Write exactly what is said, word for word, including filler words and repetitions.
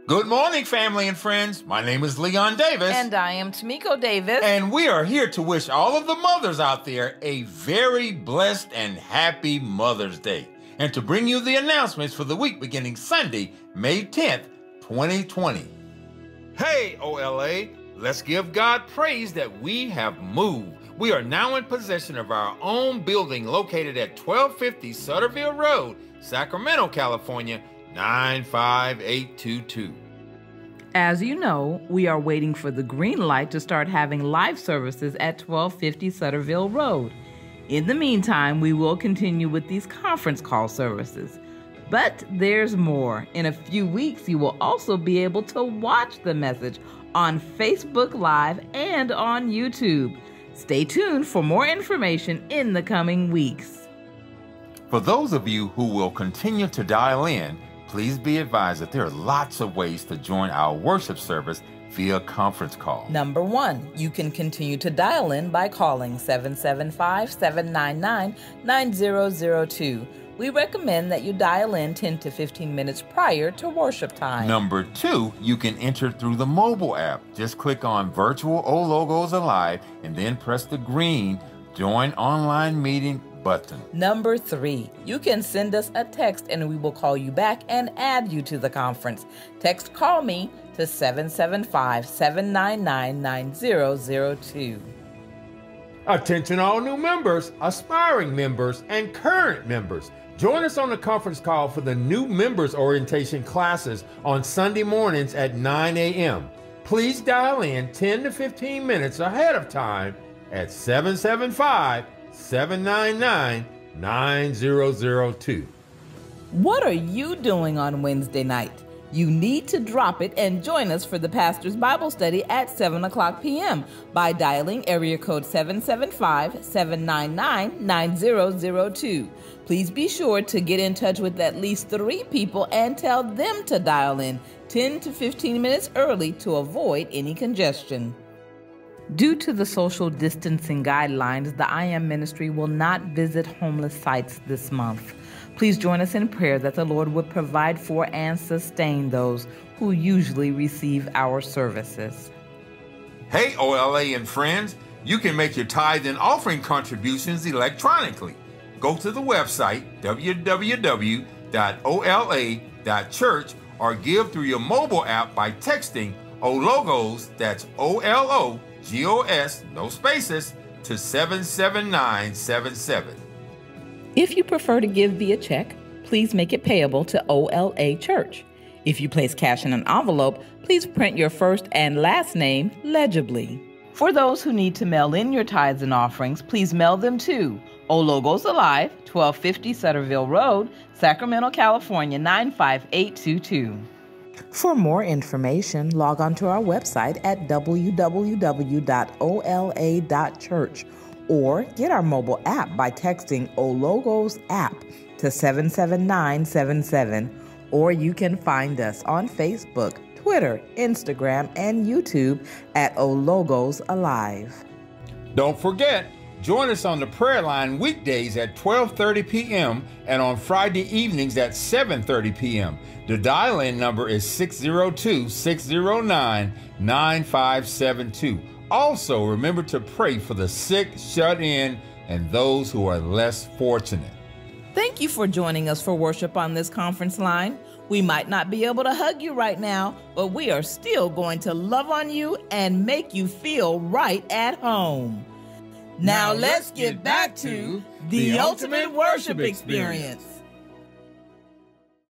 Good morning, family and friends. My name is Leon Davis. And I am Tamiko Davis. And we are here to wish all of the mothers out there a very blessed and happy Mother's Day. And to bring you the announcements for the week beginning Sunday, May tenth, twenty twenty. Hey, O L A, let's give God praise that we have moved. We are now in possession of our own building located at twelve fifty Sutterville Road, Sacramento, California, nine five eight two two. As you know, we are waiting for the green light to start having live services at twelve fifty Sutterville Road. In the meantime, we will continue with these conference call services. But there's more. In a few weeks, you will also be able to watch the message on Facebook Live and on YouTube. Stay tuned for more information in the coming weeks. For those of you who will continue to dial in, please be advised that there are lots of ways to join our worship service via conference call. Number one, you can continue to dial in by calling seven seven five, seven nine nine, nine zero zero two. We recommend that you dial in ten to fifteen minutes prior to worship time. Number two, you can enter through the mobile app. Just click on Virtual O Logos Alive and then press the green Join Online Meeting button. Number three, you can send us a text and we will call you back and add you to the conference. Text Call Me to seven seven five, seven nine nine, nine zero zero two. Attention all new members, aspiring members, and current members. Join us on the conference call for the new members orientation classes on Sunday mornings at nine a m Please dial in ten to fifteen minutes ahead of time at seven seven five, seven nine nine, nine zero zero two. What are you doing on Wednesday night? You need to drop it and join us for the Pastor's Bible Study at seven o'clock p m by dialing area code seven seven five, seven nine nine, nine zero zero two. Please be sure to get in touch with at least three people and tell them to dial in ten to fifteen minutes early to avoid any congestion. Due to the social distancing guidelines, the I Am Ministry will not visit homeless sites this month. Please join us in prayer that the Lord would provide for and sustain those who usually receive our services. Hey, O L A and friends, you can make your tithe and offering contributions electronically. Go to the website, w w w dot o l a dot church, or give through your mobile app by texting O Logos, that's O L O G O S, no spaces, to seven seven nine seven seven. If you prefer to give via check, please make it payable to O L A Church. If you place cash in an envelope, please print your first and last name legibly. For those who need to mail in your tithes and offerings, please mail them to O Logos Alive, twelve fifty Sutterville Road, Sacramento, California, nine five eight two two. For more information, log on to our website at w w w dot o l a dot church or get our mobile app by texting O Logos app to seven seven nine seven seven, or you can find us on Facebook, Twitter, Instagram, and YouTube at O Logos Alive. Don't forget, join us on the prayer line weekdays at twelve thirty p m and on Friday evenings at seven thirty p m The dial-in number is six zero two, six zero nine, nine five seven two. Also, remember to pray for the sick, shut in, and those who are less fortunate. Thank you for joining us for worship on this conference line. We might not be able to hug you right now, but we are still going to love on you and make you feel right at home. Now, now let's get back to the ultimate worship experience.